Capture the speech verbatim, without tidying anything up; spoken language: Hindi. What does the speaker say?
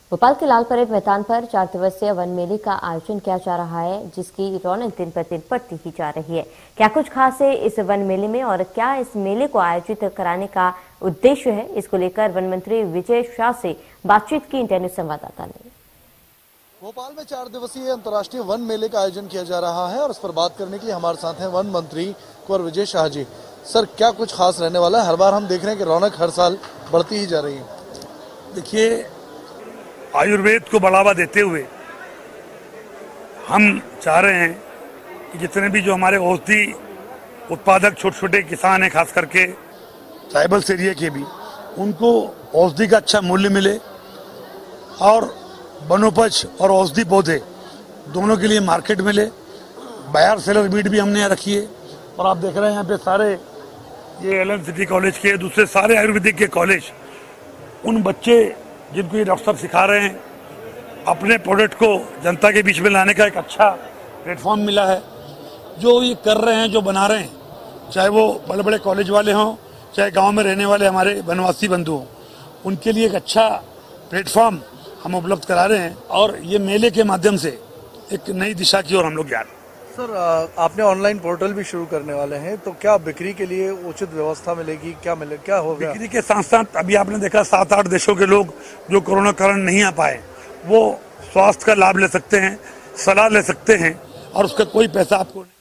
भोपाल के लाल परेड मैदान पर चार दिवसीय वन मेले का आयोजन किया जा रहा है, जिसकी रौनक दिन पर दिन बढ़ती ही जा रही है। क्या कुछ खास है इस वन मेले में और क्या इस मेले को आयोजित कराने का उद्देश्य है, इसको लेकर वन मंत्री विजय शाह से बातचीत की इंडिया न्यूज संवाददाता ने। भोपाल में चार दिवसीय अंतर्राष्ट्रीय वन मेले का आयोजन किया जा रहा है और इस पर बात करने के लिए हमारे साथ हैं वन मंत्री कुंवर विजय शाह जी। सर, क्या कुछ खास रहने वाला है? हर बार हम देख रहे हैं कि रौनक हर साल बढ़ती ही जा रही है। देखिए, आयुर्वेद को बढ़ावा देते हुए हम चाह रहे हैं कि जितने भी जो हमारे औषधि उत्पादक छोटे छोटे किसान हैं, खास करके ट्राइबल्स एरिया के भी, उनको औषधि का अच्छा मूल्य मिले और वनोपज और औषधि पौधे दोनों के लिए मार्केट मिले। बायर सेलर मीट भी हमने यहाँ रखी है और आप देख रहे हैं यहाँ पे सारे ये एल एन सिटी कॉलेज के दूसरे सारे आयुर्वेदिक के कॉलेज, उन बच्चे जिनको ये डॉक्टर साहब सिखा रहे हैं, अपने प्रोडक्ट को जनता के बीच में लाने का एक अच्छा प्लेटफॉर्म मिला है। जो ये कर रहे हैं, जो बना रहे हैं, चाहे वो बड़े बड़े कॉलेज वाले हों, चाहे गांव में रहने वाले हमारे वनवासी बंधु हों, उनके लिए एक अच्छा प्लेटफॉर्म हम उपलब्ध करा रहे हैं और ये मेले के माध्यम से एक नई दिशा की ओर हम लोग जा रहे हैं। सर, आपने ऑनलाइन पोर्टल भी शुरू करने वाले हैं, तो क्या बिक्री के लिए उचित व्यवस्था मिलेगी? क्या मिले क्या होगा? बिक्री के साथ साथ अभी आपने देखा सात आठ देशों के लोग जो कोरोना कारण नहीं आ पाए, वो स्वास्थ्य का लाभ ले सकते हैं, सलाह ले सकते हैं और उसका कोई पैसा आपको